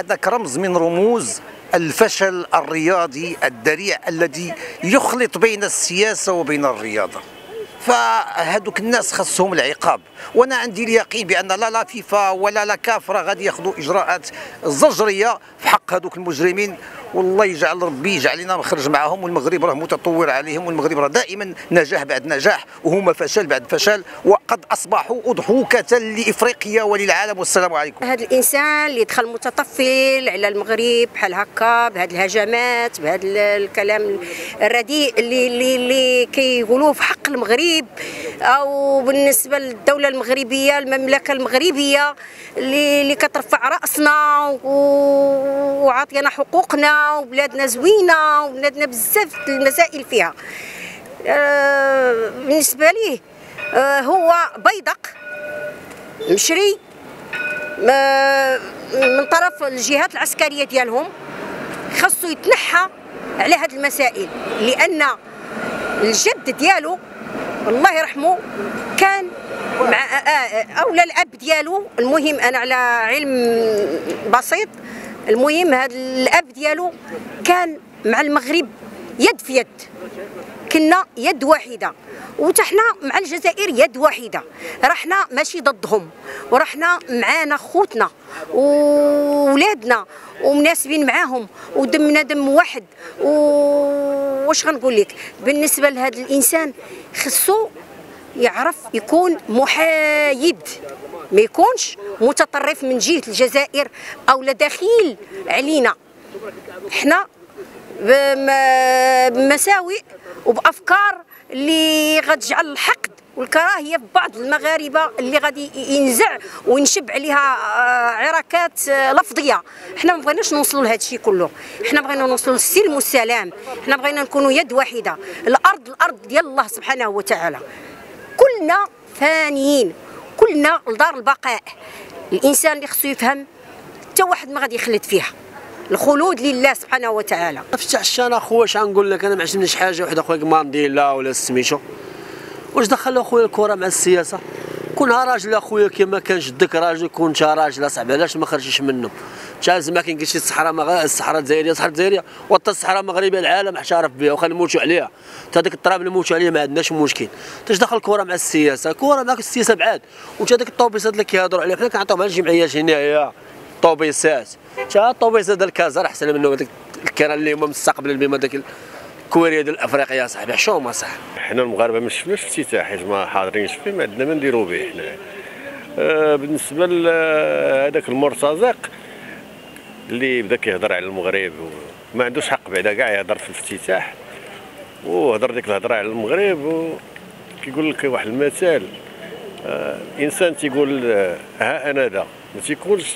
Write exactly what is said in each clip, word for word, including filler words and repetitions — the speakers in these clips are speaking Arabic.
هذاك رمز من رموز الفشل الرياضي الذريع الذي يخلط بين السياسة وبين الرياضة. فهذوك الناس خصهم العقاب، وانا عندي اليقين بان لا لا فيفا ولا لا كاف راه غادي ياخذوا اجراءات زجريه في حق هذوك المجرمين، والله يجعل ربي يجعلنا نخرج معهم، والمغرب راه متطور عليهم، والمغرب راه دائما نجاح بعد نجاح وهما فشل بعد فشل، وقد اصبحوا اضحوكه لافريقيا وللعالم. والسلام عليكم. هذا الانسان اللي دخل متطفل على المغرب بحال هكا بهذه الهجمات بهذا الكلام الرديء اللي اللي, اللي كيقولوه في حق المغرب او بالنسبه للدوله المغربيه المملكه المغربيه اللي اللي كترفع راسنا وعاطينا حقوقنا وبلادنا زوينه وبلادنا بزاف المسائل فيها. أه بالنسبه ليه أه هو بيدق مشري أه من طرف الجهات العسكريه ديالهم، خاصو يتنحى على هذه المسائل، لان الجد ديالو الله يرحمه كان مع اولا الاب ديالو. المهم انا على علم بسيط، المهم هذا الاب ديالو كان مع المغرب يد في يد، كنا يد واحده، وتحنا مع الجزائر يد واحده، رحنا ماشي ضدهم، ورحنا معانا خوتنا وولادنا ومناسبين معاهم ودمنا دم واحد. واش غنقول لك بالنسبه لهذا الانسان، خصو يعرف يكون محايد، ما يكونش متطرف من جهه الجزائر او لا دخيل علينا حنا بمساوئ وبافكار اللي غتجعل الحقد والكراهيه في بعض المغاربه اللي غادي ينزع وينشب عليها عراكات لفظيه. حنا ما بغيناش نوصلوا لهذا الشيء كله، حنا بغينا نوصلوا للسلم والسلام، حنا بغينا نكونوا يد واحده. الارض الارض ديال الله سبحانه وتعالى، كلنا فانيين، كلنا لدار البقاء. الانسان اللي خصو يفهم حتى واحد ما غادي يخلد فيها، الخلود لله سبحانه وتعالى. فتح الشان اخويا، اش غنقول لك، انا ما عجبنيش حاجه وحده اخويا مانديلا ولا سميتو. واش دخل اخويا الكره مع السياسه؟ كونها راجل اخويا كيما كان جدك راجل، كون انت راجل اصاحبي علاش ما خرجتش منه؟ انت زعما كاين شي الصحراء مغ... الصحراء الجزائريه الصحراء الجزائريه وحتى الصحراء المغربيه العالم احترف بها وخا نموتوا عليها، حتى هذاك التراب اللي نموتوا عليه ما عندناش مشكل. انت دخل الكره مع السياسه؟ الكره معك السياسه بعاد، وانت هذاك الطوبيسات اللي كيهضروا عليه حنا كنعطيوهم على الجمعيات هنايا طوبيسات، انت الطوبيسات ديال الكازار احسن منه هذاك الكره اللي هما مستقبل بما داك الكوريا ديال افريقيا صاحبي. حشومه صح. حنا المغاربه ما شفناش افتتاح حيت ما حاضرينش فيه، ما عندنا ما نديرو به حنا. آه بالنسبه لهذاك المرتزق اللي بدا كيهضر على المغرب وما عندوش حق بعدا كاع يهضر في الافتتاح، وهضر ديك الهضره على المغرب وكيقول لك واحد المثال، آه انسان تيقول آه ها انا ذا، ما تيقولش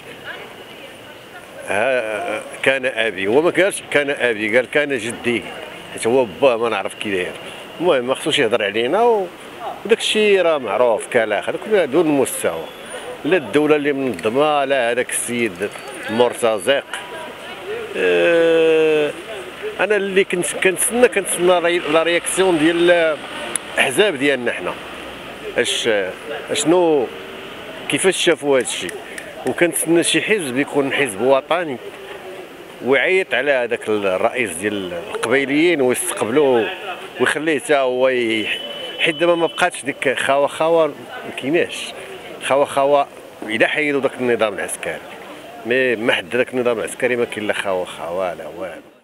ها كان ابي. هو ما قالش كان ابي، قال كان جدي، حيت هو باه ما نعرف كي داير. المهم ما خصوش يهضر علينا، وداك الشيء راه معروف كلاخ، هذاك دون المستوى. لا الدوله اللي منظمه لا هذاك السيد مرتزق. أه انا اللي كنت كنتسنى كنتسنى لا رياكسيون ديال الاحزاب ديالنا حنا، اش اشنو كيفاش شافوا هذا الشيء، وكنتسنى شي حزب يكون حزب وطني ويعيط على هذاك الرئيس ديال القبيليين ويستقبلوه ويخليه حتى هو، حيت دابا ما بقاتش ديك خاوه خاوه، ما كايناش خاوه خاوه. الا حيدوا داك النظام العسكري، مي ما حد داك النظام العسكري ما كاين لا خاوه خاوه لا والو.